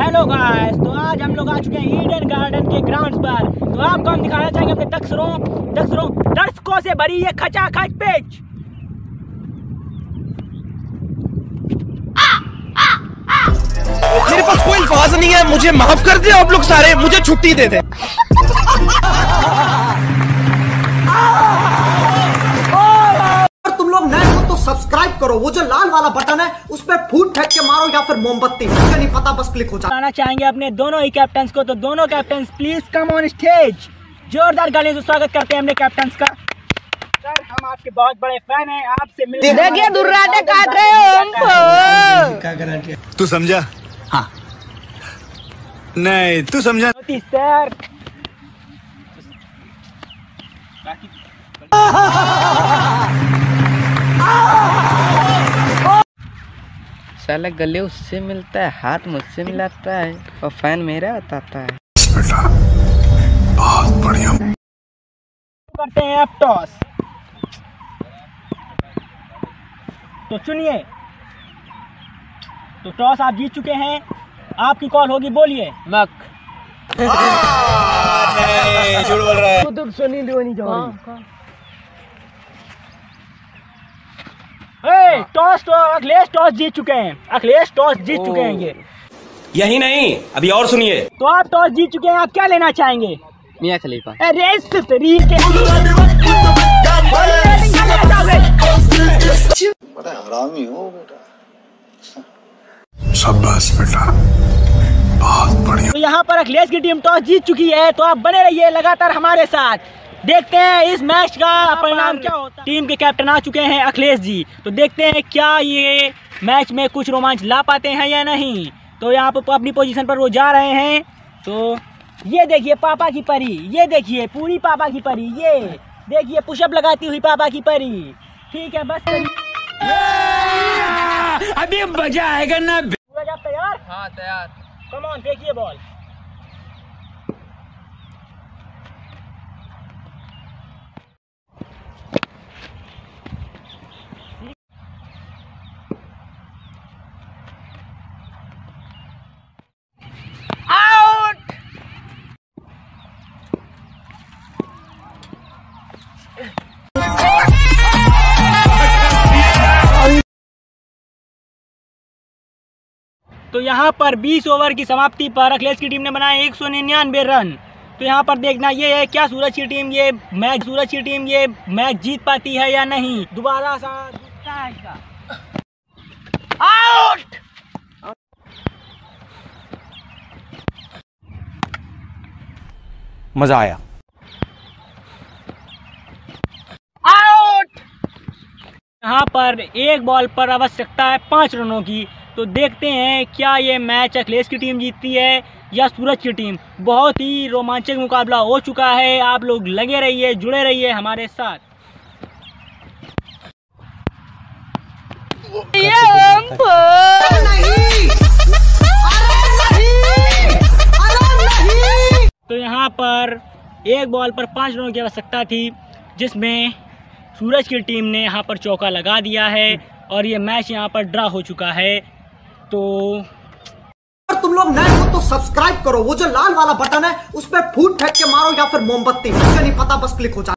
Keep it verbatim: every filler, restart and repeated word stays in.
Hello guys, तो आज हम लोग आ चुके हैं ईडन गार्डन के ग्राउंड पर। तो आपको हम दिखाना चाहेंगे अपने दक्षरों दक्षरों दर्शकों से भरी ये खचाखच पिच। मेरे पास कोई अल्फाज नहीं है, मुझे माफ कर दे आप लोग सारे, मुझे छुट्टी दे दे। तुम लोग नए हो तो सब्सक्राइब करो, वो जो लाल वाला बटन है उस पर फूट फेंक के मारो या फिर मोमबत्ती, मुझे नहीं पता, बस क्लिक हो जाए। आना चाहेंगे अपने दोनों ही कैप्टन्स को, तो दोनों captains please come on stage. जोरदार गालियों से स्वागत करते हैं अपने कैप्टन्स का। सर, हम आपके बहुत बड़े फैन हैं, आपसे मिलने देखिए दुर्राटे काट रहे हो हमको। तू समझा? हाँ। नहीं तू समझा सर। साला गले उससे मिलता है, हाथ मुझसे मिलाता है और फैन मेरा बताता है। बेटा बहुत बढ़िया। करते हैं अब टॉस। तो चुनिए। तो टॉस आप जीत चुके हैं, आपकी कॉल होगी, बोलिए। मक नहीं, झूठ बोल रहा है। तो सुनी लियोनी जाओ। टॉस तो अखिलेश टॉस जीत चुके हैं, अखिलेश टॉस जीत चुके हैं ये। यही नहीं, अभी और सुनिए। तो आप टॉस जीत चुके हैं, आप क्या लेना चाहेंगे? मियां खलीफा। अरे शरीर के बड़ा हरामी हो बेटा। शाबाश बेटा बहुत बढ़िया। तो यहाँ पर अखिलेश की टीम टॉस जीत चुकी है, तो आप बने रहिए लगातार हमारे साथ। देखते हैं इस मैच का परिणाम क्या होता है। टीम के कैप्टन आ चुके हैं अखिलेश जी, तो देखते हैं क्या ये मैच में कुछ रोमांच ला पाते हैं या नहीं। तो यहाँ पर अपनी पोजीशन पर वो जा रहे हैं। तो ये देखिए पापा की परी, ये देखिए पूरी पापा की परी, ये देखिए पुशअप लगाती हुई पापा की परी। ठीक है, बस अभी मजा आएगा ना। आप तैयार? हाँ तैयार। कम ऑन, फेंकिए बॉल। तो यहाँ पर बीस ओवर की समाप्ति पर अखिलेश की टीम ने बनाए एक सौ निन्यानवे रन। तो यहाँ पर देखना ये है क्या सूरज की टीम ये मैच सूरज की टीम ये मैच जीत पाती है या नहीं। दोबारा सा आउट। मजा आया। आउट। यहाँ पर एक बॉल पर आवश्यकता है पाँच रनों की। तो देखते हैं क्या ये मैच अखिलेश की टीम जीतती है या सूरज की टीम। बहुत ही रोमांचक मुकाबला हो चुका है, आप लोग लगे रहिए, जुड़े रहिए हमारे साथ। तो यहाँ पर एक बॉल पर पाँच रनों की आवश्यकता थी, जिसमें सूरज की टीम ने यहाँ पर चौका लगा दिया है और ये मैच यहाँ पर ड्रा हो चुका है। तो अगर तुम लोग नए हो तो सब्सक्राइब करो, वो जो लाल वाला बटन है उस पर फूट फेंक के मारो या फिर मोमबत्ती, मुझे नहीं पता, बस क्लिक हो जाए।